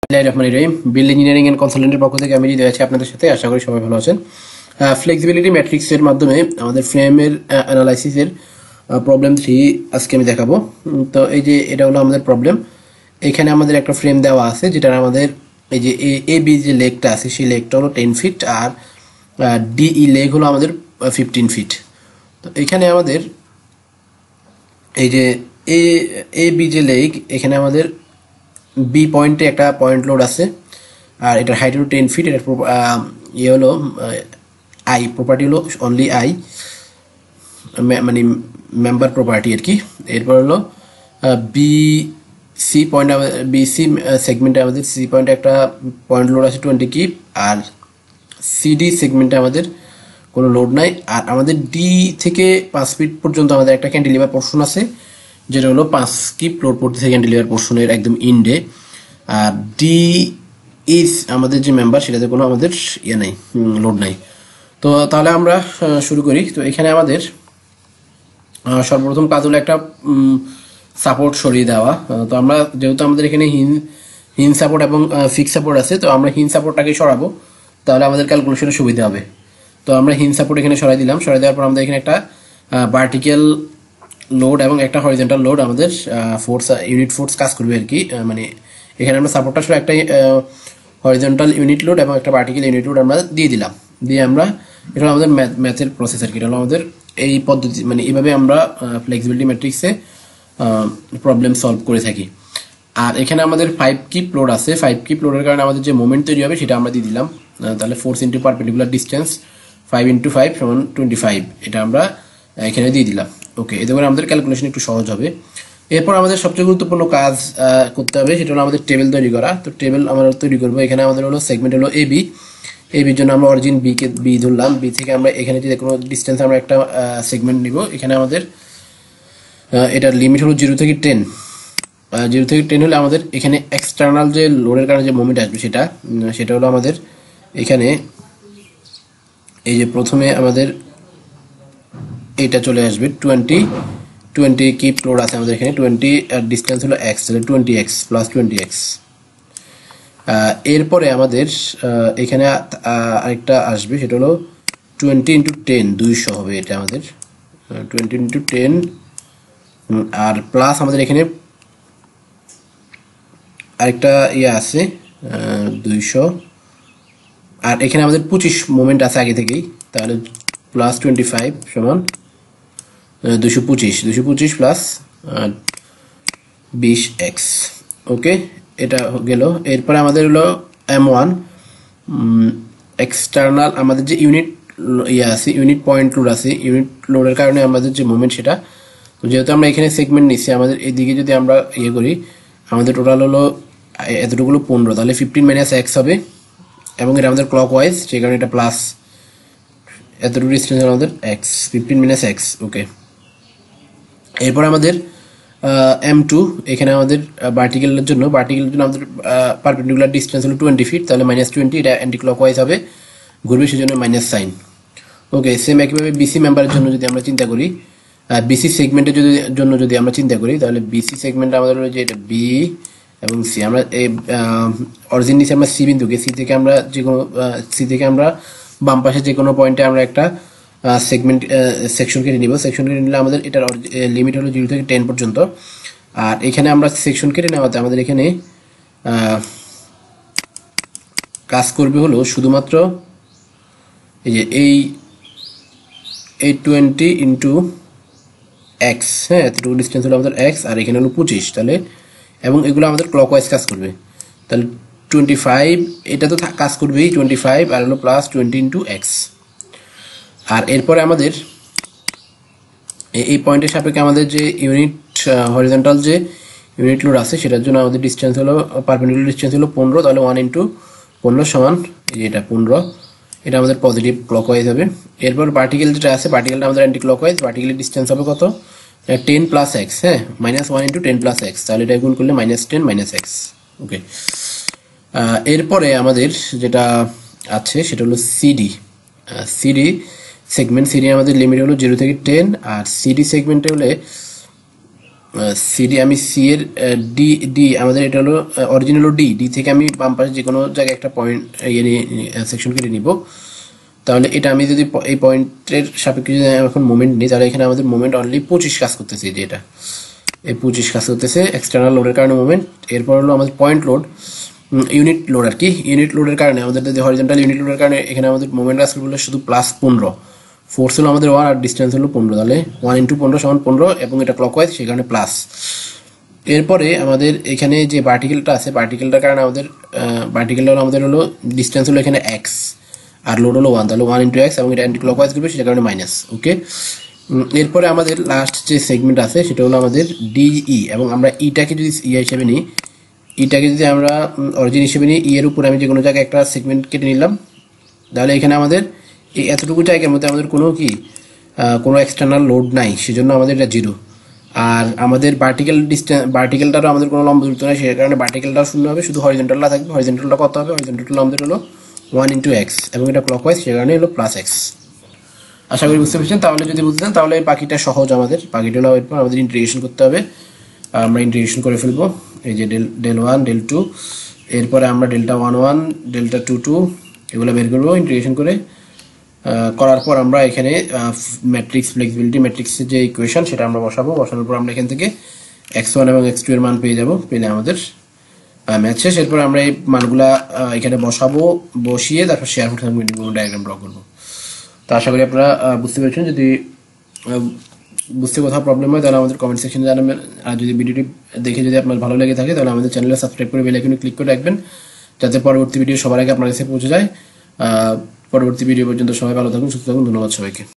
Rahim bill engineering and কনসালটেন্টের পক্ষ থেকে আমি হৃদয় আছি আপনাদের সাথে। আশা করি সবাই ভালো আছেন। ফ্লেক্সিবিলিটি ম্যাট্রিক্সের মাধ্যমে আমাদের ফ্রেমের অ্যানালাইসিসের প্রবলেম 3 আজকে আমি দেখাবো। তো এই যে এটা হলো আমাদের প্রবলেম। এখানে আমাদের একটা ফ্রেম দেওয়া আছে যেটার আমাদের এই যে এ বি যে লেগটা আছে সেই লেগটা হলো 10 ফিট আর ডিই লেগ হলো আমাদের 15 ফিট। তো এখানে আমাদের এই যে এ বি যে লেগ, এখানে আমাদের বি পয়েন্টে একটা পয়েন্ট লোড আছে আর এটার হাইট হলো 10 ফিট। এটার ইয়ে হলো আই প্রপার্টি হলো অনলি আই, মানে মেম্বার প্রপার্টি আর কি। এরপর হলো B C point, B C সেগমেন্টে আমাদের সি পয়েন্টে একটা পয়েন্ট লোড আছে 20 কিপ, আর সিডি সেগমেন্টে আমাদের কোনো লোড নাই। আর আমাদের ডি থেকে 5 ফিট পর্যন্ত আমাদের একটা ক্যান্টিলিভার পোর্শন আছে যেটা হলো 5 কিপ লোড করতেছে ক্যান্টিলিভার পোর্শনের একদম ইন্ডে। আর ডি ইজ আমাদের যে মেম্বার সেটাতে কোনো আমাদের ইয়ে নাই, লোড নাই। তো তাহলে আমরা শুরু করি। তো এখানে আমাদের সর্বপ্রথম কাজ হলো একটা সাপোর্ট সরিয়ে দেওয়া। তো আমরা যেহেতু আমাদের এখানে হিন সাপোর্ট এবং ফিক্স সাপোর্ট আছে, তো আমরা হিন সাপোর্টটাকে সরাবো, তাহলে আমাদের ক্যালকুলেশনে সুবিধা হবে। তো আমরা হিন সাপোর্ট এখানে সরাই দিলাম। সরাই দেওয়ার পর আমাদের এখানে একটা ভার্টিক্যাল লোড এবং একটা হরিজন্টাল লোড আমাদের ফোর্স ইউনিট ফোর্স কাজ করবে আর কি। মানে এখানে আমরা সাপোর্টটা শুধু একটা হরিজন্টাল ইউনিট লোড এবং একটা ভার্টিক্যাল ইউনিট লোড আমরা দিয়ে দিলাম। দিয়ে আমরা এটা হলো আমাদের ম্যাথের প্রসেস আর কি। এটা হলো আমাদের এই পদ্ধতি, মানে এইভাবে আমরা ফ্লেক্সিবিলিটি ম্যাট্রিক্সে প্রবলেম সলভ করে থাকি। আর এখানে আমাদের 5 কিপ লোড আছে। 5 কিপ লোডের কারণে আমাদের যে মোমেন্ট তৈরি হবে সেটা আমরা দিয়ে দিলাম। তাহলে force into perpendicular distance 5 into 5 সমান 25, এটা আমরা এখানে দিয়ে দিলাম। ওকে, এতে করে আমাদের ক্যালকুলেশন একটু সহজ হবে। এরপর আমাদের সবচেয়ে গুরুত্বপূর্ণ কাজ করতে হবে, সেটা হলো আমাদের টেবিল তৈরি করা। তো টেবিল আমরা তৈরি করবো। এখানে আমাদের হলো সেগমেন্ট হলো এবি। এবির জন্য আমরা অরিজিন বি ধরলাম। বি থেকে আমরা এখানে যে কোনো ডিস্টেন্স আমরা একটা সেগমেন্ট নিব। এখানে আমাদের এটার লিমিট হলো 0 থেকে 10। 0 থেকে 10 হলে আমাদের এখানে এক্সটার্নাল যে লোডের কারণে যে মোমেন্ট আসবে সেটা হলো আমাদের এখানে এই যে প্রথমে আমাদের এটা চলে আসবে 20 কিপ লোড আছে আমাদের এখানে 20, আর ডিস্টেন্স হলো x, তাহলে 20x প্লাস 20x। এরপরে আমাদের এখানে আরেকটা আসবে, সেটা হলো 20 ইন্টু 10, 200 হবে এটা আমাদের 20 ইন্টু 10। আর প্লাস আমাদের এখানে আরেকটা ইয়ে আছে 200, আর এখানে আমাদের 25 মোমেন্ট আছে আগে থেকেই, তাহলে প্লাস 25 সমান 225 প্লাস 20x। ওকে, এটা গেল। এরপরে আমাদের হলো M1 এক্সটার্নাল আমাদের যে ইউনিট ইয়ে আছে, ইউনিট পয়েন্ট লোড আছে, ইউনিট লোডের কারণে আমাদের যে মোমেন্ট সেটা। তো যেহেতু আমরা এখানে সেগমেন্ট নিচ্ছি, আমাদের এইদিকে যদি আমরা ইয়ে করি, আমাদের টোটাল হলো এতটুকুলো 15, তাহলে 15 মাইনাস x হবে, এবং এটা আমাদের ক্লক ওয়াইজ, সেই কারণে এটা প্লাস এতটুকু ডিস্টেন্স আমাদের x, 15 মাইনাস x। ওকে, এরপর আমাদের M2, এখানে আমাদের ভার্টিক্যালের জন্য আমাদের পারপেন্ডিকুলার ডিস্টেন্স হলো 20 ফিট, তাহলে -20, এটা অ্যান্টি ক্লক ওয়াইজ হবে, ঘুরবে, সেজন্য মাইনাস সাইন। ওকে, সেম একইভাবে বিসি মেম্বারের জন্য যদি আমরা চিন্তা করি, বিসি সেগমেন্টের জন্য যদি আমরা চিন্তা করি, তাহলে বিসি সেগমেন্ট আমাদের হলো যে এটা বি এবং সি। আমরা এই অরিজিন নিচে আমরা সি বিন্দুকে, সি থেকে আমরা বাম পাশে যে কোনো পয়েন্টে আমরা একটা সেকশন কেটে নিব। সেকশন কেটে নিলে আমাদের এটার লিমিট হলো 0 থেকে 10 পর্যন্ত। আর এখানে আমরা সেকশন কেটে নেওয়াতে আমাদের এখানে কাজ করবে হলো শুধুমাত্র এই যে এই 20 ইন্টু এক্স, হ্যাঁ, এতটুকু ডিস্টেন্স হলো আমাদের এক্স, আর এখানে হলো 25, তাহলে এবং এগুলো আমাদের ক্লকওয়াইজ কাজ করবে। তাহলে 25, এটা তো কাজ করবেই 25, আর হলো প্লাস 20 ইন্টু এক্স। আর এরপরে আমাদের এই পয়েন্টের সাপেক্ষে আমাদের যে ইউনিট হরিজন্টাল যে ইউনিট লোড আছে সেটার জন্য আমাদের ডিস্টেন্স হলো পারপেন্ডিকুলার ডিস্টেন্স হলো 15, তাহলে 1 ইন্টু 15 সমান এটা 15, এটা আমাদের পজিটিভ ক্লকওয়াইজ হবে। এরপর পার্টিকেল যেটা আছে, পার্টিকেলটা আমাদের অ্যান্টি ক্লকওয়াইজ, পার্টিকেলের ডিস্টেন্স হবে কত, 10 প্লাস এক্স, হ্যাঁ, -1 ইন্টু 10 প্লাস এক্স, তাহলে এটা গুণ করলে -10 মাইনাস এক্স। ওকে, এরপরে আমাদের যেটা আছে সেটা হলো সিডি সেগমেন্ট। সিডি আমাদের লিমিট হলো 0 থেকে 10, আর সিডি সেগমেন্টে হলে সিডি আমি সি এর ডি ডি আমাদের এটা হলো অরিজিনাল হলো ডি ডি থেকে আমি বাম পাশে যে কোনো জায়গায় একটা পয়েন্ট সেকশন কেটে নিব। তাহলে এটা আমি যদি এই পয়েন্টের সাপেক্ষে যদি এখন মোমেন্ট নিই, তাহলে এখানে আমাদের মোমেন্ট অনলি 25 কাজ করতেছে, যে এটা এই 25 কাজ করতেছে এক্সটার্নাল লোডের কারণে মোমেন্ট। এরপর হলো আমাদের পয়েন্ট লোড, ইউনিট লোড আর কি, ইউনিট লোডের কারণে আমাদের যদি হরিজন্টাল ইউনিট লোডের কারণে এখানে আমাদের মোমেন্ট কাজ করবে শুধু +15, ফোর্স হলো আমাদের 1 আর ডিস্টেন্স হলো 15, তাহলে 1 × 15 = 15 এবং এটা ক্লকওয়াইজ, সেই কারণে প্লাস। এরপরে আমাদের এখানে যে পার্টিকেলটা আছে, পার্টিকেলটার কারণে আমাদের পার্টিকেলটা হলো আমাদের হলো ডিস্টেন্স হলো এখানে x আর লোড হলো 1, তাহলে 1 × x এবং এটা অ্যান্টি ক্লকওয়াইজ করবে, সেটার কারণে মাইনাস। ওকে, এরপরে আমাদের লাস্ট যে সেগমেন্ট আছে সেটা হলো আমাদের ডিই, এবং আমরা ইটাকে যদি হিসেবে নিই, ইটাকে যদি আমরা অরিজিন হিসেবে নিই, এর উপর আমি যে কোনো জায়গায় একটা সেগমেন্ট কেটে নিলাম, তাহলে এখানে আমাদের এই এতটুকু জায়গার মধ্যে আমাদের কোনো কোনো এক্সটার্নাল লোড নাই, সেজন্য আমাদের এটা 0। আর আমাদের ভার্টিক্যালটারও আমাদের কোনো লম্ব দূরত্ব নাই, সেই কারণে ভার্টিক্যালটাও 0 হবে, শুধু হরিজন্টালটা থাকবে। হরিজন্টালটা কত হবে? হরিজন্টালটা আমাদের হলো 1 × x এবং এটা ক্লকওয়াইজ, সেই কারণে হলো +x। আশা করি বুঝতে পেরেছেন। তাহলে যদি বুঝতে চান তাহলে বাকিটা সহজ, আমাদের বাকিটা হলো এরপর আমাদের ইন্টিগ্রেশন করতে হবে। আমরা ইন্টিগ্রেশন করে ফেলবো, এই যে del 1 del 2, এরপরে আমরা Δ11 Δ22 এগুলো বের করবো ইন্টিগ্রেশন করে। করার পর আমরা এখানে ম্যাট্রিক্স ফ্লেক্সিবিলিটি ম্যাট্রিক্সের যে ইকুয়েশন সেটা আমরা বসাবো। বসানোর পর আমরা এখান থেকে x1 এবং x2 এর মান পেয়ে যাব, পেলে আমাদের ম্যাথ শেষ। এরপর আমরা এই মানগুলা এখানে বসাবো, বসিয়ে তারপর শেয়ার ডায়াগ্রাম ড্র করবো। তো আশা করি আপনারা বুঝতে পেরেছেন। যদি বুঝতে কোথাও প্রবলেম হয় তাহলে আমাদের কমেন্ট সেকশনে জানাবেন। আর যদি ভিডিওটি দেখে যদি আপনার ভালো লেগে থাকে তাহলে আমাদের চ্যানেলে সাবস্ক্রাইব করে বেল আইকনে ক্লিক করে রাখবেন, যাতে পরবর্তী ভিডিও সবার আগে আপনার কাছে পৌঁছে যায়। পরবর্তী ভিডিও পর্যন্ত সবাই ভালো থাকুন, সুস্থ থাকুন। ধন্যবাদ সবাইকে।